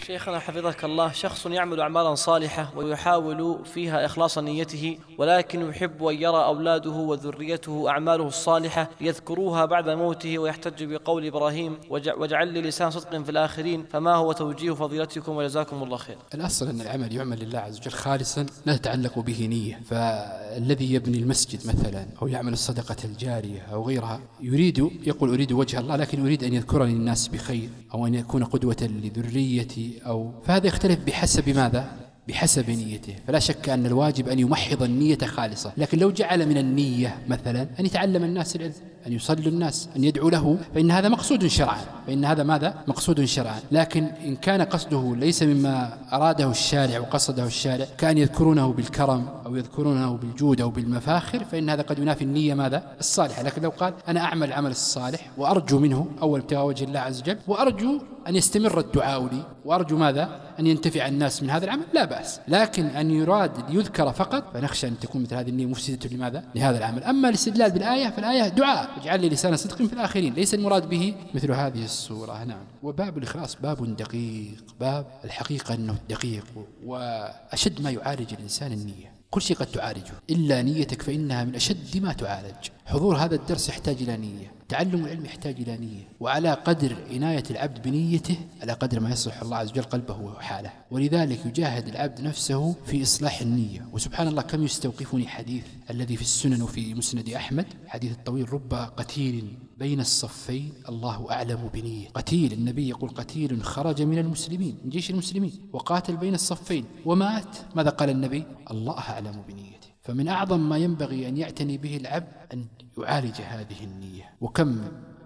شيخنا حفظك الله، شخص يعمل أعمالا صالحة ويحاول فيها إخلاص نيته، ولكن يحب أن يرى أولاده وذريته أعماله الصالحة يذكروها بعد موته، ويحتج بقول إبراهيم واجعل لي لسان صدق في الآخرين، فما هو توجيه فضيلتكم وجزاكم الله خير؟ الأصل أن العمل يعمل لله عز وجل خالصا لا تتعلق به نية. فالذي يبني المسجد مثلا أو يعمل الصدقة الجارية أو غيرها يقول أريد وجه الله، لكن أريد أن يذكرني الناس بخير أو أن يكون قدوة لذريتي، فهذا يختلف بحسب ماذا؟ بحسب نيته. فلا شك أن الواجب أن يمحض النية خالصة، لكن لو جعل من النية مثلا أن يتعلم الناس العلم، أن يصلوا الناس، أن يدعو له، فإن هذا مقصود شرعا، فإن هذا ماذا؟ مقصود شرعا. لكن إن كان قصده ليس مما أراده الشارع وقصده الشارع، كأن يذكرونه بالكرم أو يذكرونه بالجود أو بالمفاخر، فإن هذا قد ينافي النية ماذا؟ الصالحة. لكن لو قال أنا أعمل العمل الصالح وأرجو منه أول ابتغاء وجه الله عز وجل، وأرجو أن يستمر الدعاء لي، وأرجو ماذا؟ أن ينتفع الناس من هذا العمل، لا بأس. لكن أن يراد ليذكر فقط، فنخشى أن تكون مثل هذه النية مفسدة لماذا؟ لهذا العمل. أما الاستدلال بالآية، فالآية دعاء واجعل لي لسان صدق في الآخرين، ليس المراد به مثل هذه السورة. نعم. وباب الإخلاص باب دقيق، باب الحقيقة أنه دقيق، وأشد ما يعالج الإنسان النية. كل شيء قد تعالجه إلا نيتك، فإنها من أشد ما تعالج. حضور هذا الدرس يحتاج إلى نية، تعلم العلم يحتاج إلى نية، وعلى قدر عناية العبد بنيته على قدر ما يصلح الله عز وجل قلبه وحاله. ولذلك يجاهد العبد نفسه في إصلاح النية. وسبحان الله كم يستوقفني حديث الذي في السنن وفي مسند أحمد، حديث الطويل: رب قتيل بين الصفين الله أعلم بنية. قتيل، النبي يقول قتيل خرج من المسلمين، من جيش المسلمين، وقاتل بين الصفين ومات، ماذا قال النبي؟ الله أعلم بنيته. فمن أعظم ما ينبغي أن يعتني به العبد أن يعالج هذه النية. وكم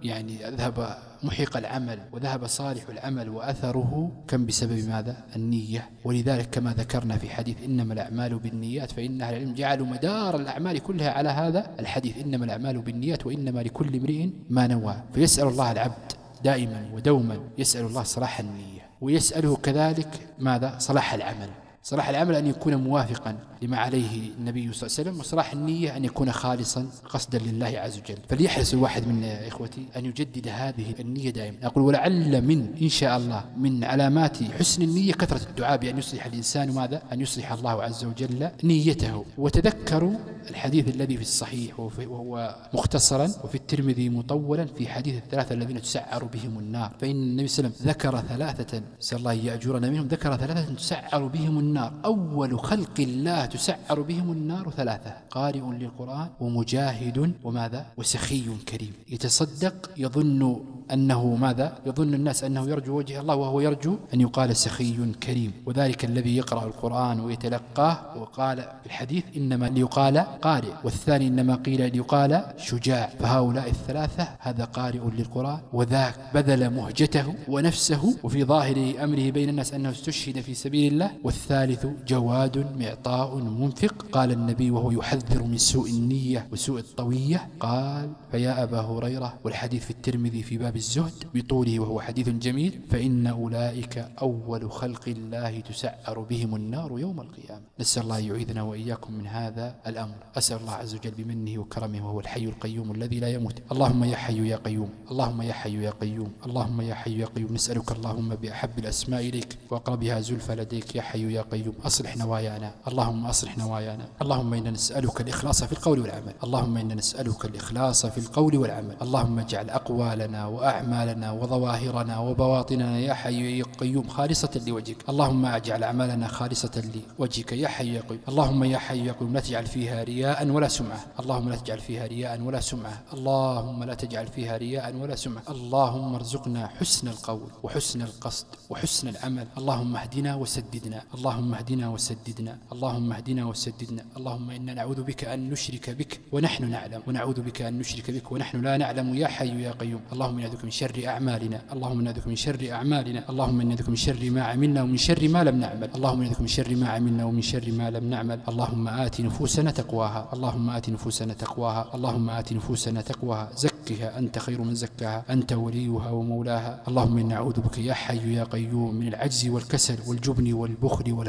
ذهب محق العمل وذهب صالح العمل وأثره كم بسبب ماذا؟ النية. ولذلك كما ذكرنا في حديث إنما الأعمال بالنيات، فإن أهل العلم جعلوا مدار الأعمال كلها على هذا الحديث: إنما الأعمال بالنيات وإنما لكل امرئ ما نوى. فيسأل الله العبد دائما ودوما، يسأل الله صلاح النية، ويسأله كذلك ماذا؟ صلاح العمل. صلاح العمل أن يكون موافقا لما عليه النبي صلى الله عليه وسلم، وصلاح النية أن يكون خالصا قصدا لله عز وجل. فليحرص الواحد من إخوتي أن يجدد هذه النية دائما. أقول ولعل من إن شاء الله من علامات حسن النية كثرة الدعاء بأن يصلح الإنسان ماذا؟ أن يصلح الله عز وجل نيته. وتذكروا الحديث الذي في الصحيح وهو مختصرا وفي الترمذي مطولا في حديث الثلاثة الذين تسعر بهم النار. فإن النبي صلى الله عليه وسلم ذكر ثلاثة، نسأل الله يأجرنا منهم، ذكر ثلاثة تسعر بهم النار. أول خلق الله تسعر بهم النار ثلاثة: قارئ للقرآن، ومجاهد، وماذا؟ وسخي كريم. يتصدق يظن أنه ماذا؟ يظن الناس أنه يرجو وجه الله، وهو يرجو أن يقال سخي كريم. وذلك الذي يقرأ القرآن ويتلقاه، وقال في الحديث إنما ليقال قارئ، والثاني إنما قيل ليقال شجاع. فهؤلاء الثلاثة، هذا قارئ للقرآن، وذاك بذل مهجته ونفسه وفي ظاهر أمره بين الناس أنه استشهد في سبيل الله، والثالث جواد معطاء منفق. قال النبي وهو يحذر من سوء النية وسوء الطوية، قال: فيا أبا هريرة، والحديث في الترمذي في باب الزهد بطوله وهو حديث جميل: فإن أولئك أول خلق الله تسعر بهم النار يوم القيامة. نسأل الله يعيذنا وإياكم من هذا الأمر. أسأل الله عز وجل بمنه وكرمه، وهو الحي القيوم الذي لا يموت. اللهم يا حي يا قيوم، اللهم يا حي يا قيوم، اللهم يا حي يا قيوم. نسألك اللهم بأحب الأسماء إليك وأقربها زلفى لديك، يا حي يا قيوم، أصلح نوايانا، اللهم أصلح نوايانا. اللهم إنا نسألك الإخلاص في القول والعمل، اللهم إنا نسألك الإخلاص في القول والعمل. اللهم اجعل أقوالنا وأعمالنا وظواهرنا وبواطننا يا حي يا قيوم خالصة لوجهك. اللهم اجعل أعمالنا خالصة لوجهك يا حي يا قيوم. اللهم يا حي يا قيوم لا تجعل فيها رياء ولا سمعة، اللهم لا تجعل فيها رياء ولا سمعة، اللهم لا تجعل فيها رياء ولا سمعة. اللهم ارزقنا حسن القول وحسن القصد وحسن العمل. اللهم اهدنا وسددنا، اللهم اهدنا وسددنا، اللهم اهدنا وسددنا. اللهم إنا نعوذ بك أن نشرك بك ونحن نعلم، ونعوذ بك أن نشرك بك ونحن لا نعلم يا حي يا قيوم. اللهم إنا نعوذ من شر أعمالنا، اللهم إنا نعوذ من شر أعمالنا، اللهم إنا نعوذ من شر ما عملنا ومن شر ما لم نعمل، اللهم إنا نعوذ من شر ما عملنا ومن شر ما لم نعمل. اللهم آت نفوسنا تقواها، اللهم آت نفوسنا تقواها، اللهم آت نفوسنا تقواها، زكها أنت خير من زكاها، أنت وليها ومولاها. اللهم إنا نعوذ بك يا حي يا قيوم من العجز والكسل والجبن والبخل والهم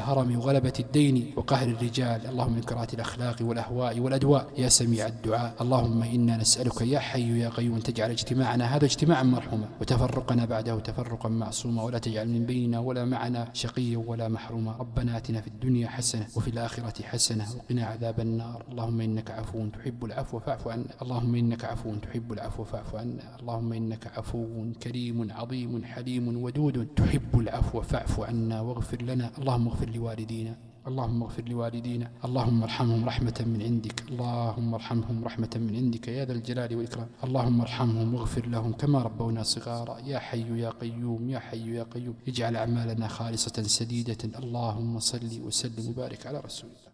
الهرم وغلبة الدين وقهر الرجال، اللهم من كرات الأخلاق والأهواء والأدواء، يا سميع الدعاء. اللهم إنا نسألك يا حي يا قيوم تجعل اجتماعنا هذا اجتماعا مرحوما وتفرقنا بعده تفرقا معصوما، ولا تجعل من بيننا ولا معنا شقيا ولا محروما. ربنا آتنا في الدنيا حسنة وفي الآخرة حسنة وقنا عذاب النار. اللهم إنك عفو تحب العفو فاعف عنا، اللهم إنك عفو تحب العفو فاعف عنا، اللهم إنك عفو كريم عظيم حليم ودود تحب العفو فاعف عنا واغفر لنا. اللهم اغفر لوالدينا، اللهم اغفر لوالدينا، اللهم ارحمهم رحمة من عندك، اللهم ارحمهم رحمة من عندك يا ذا الجلال والإكرام. اللهم ارحمهم واغفر لهم كما ربونا صغارا. يا حي يا قيوم يا حي يا قيوم اجعل أعمالنا خالصة سديدة. اللهم صل وسلم وبارك على رسول الله.